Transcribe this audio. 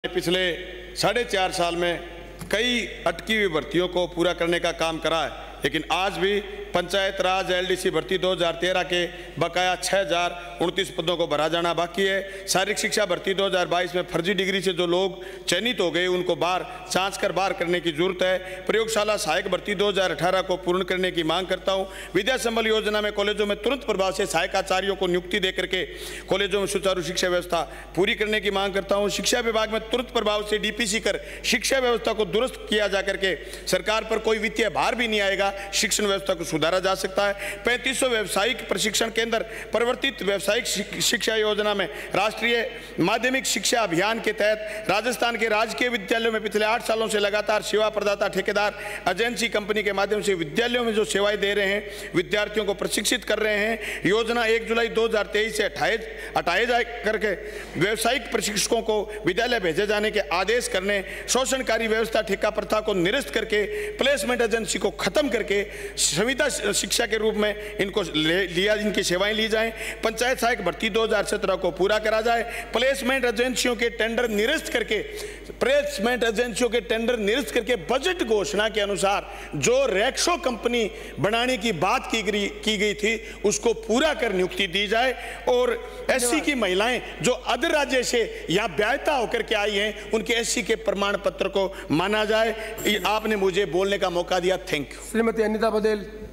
पिछले 4.5 साल में कई अटकी हुई भर्तियों को पूरा करने का काम करा है, लेकिन आज भी पंचायत राज एलडीसी भर्ती 2013 के बकाया 6029 पदों को भरा जाना बाकी है। शारीरिक शिक्षा भर्ती 2022 में फर्जी डिग्री से जो लोग चयनित हो गए उनको जांच कर बाहर करने की जरूरत है। प्रयोगशाला सहायक भर्ती 2018 को पूर्ण करने की मांग करता हूं। विद्या संबल योजना में कॉलेजों में तुरंत प्रभाव से सहायक आचार्यों को नियुक्ति देकर के कॉलेजों में सुचारू शिक्षा व्यवस्था पूरी करने की मांग करता हूं। शिक्षा विभाग में तुरंत प्रभाव से डीपीसी कर शिक्षा व्यवस्था को दुरुस्त किया जा करके सरकार पर कोई वित्तीय भार भी नहीं आएगा, शिक्षण व्यवस्था को सुधारा जा सकता है। 3500 व्यावसायिक प्रशिक्षण केंद्र परिवर्तित व्यावसायिक शिक्षा योजना में राष्ट्रीय माध्यमिक शिक्षा अभियान के तहत राजस्थान के राजकीय विद्यालयों में पिछले 8 सालों से लगातार सेवा प्रदाता ठेकेदार एजेंसी कंपनी के माध्यम से विद्यालयों में जो सेवाएं दे रहे हैं, विद्यार्थियों को प्रशिक्षित कर रहे हैं। योजना 1 जुलाई 2023 से हटाए जा करके व्यावसायिक प्रशिक्षकों को विद्यालय भेजे जाने के आदेश करने, शोषणकारी व्यवस्था ठेका प्रथा को निरस्त करके प्लेसमेंट एजेंसी को खत्म करके संविदा शिक्षा के रूप में इनको इनकी सेवाएं ली जाएं। पंचायत सहायक भर्ती 2017 को पूरा करा जाए। प्लेसमेंट एजेंसियों के टेंडर निरस्त करके बजट घोषणा के अनुसार जो रैक्सो कंपनी बनाने की बात की गई थी उसको पूरा कर नियुक्ति दी जाए। और एससी की महिलाएं जो अदर राज्य से यहाँ ब्याहता होकर के आई हैं उनके एससी के प्रमाण पत्र को माना जाए। आपने मुझे बोलने का मौका दिया, थैंक यू। श्रीमती अनिता पटेल।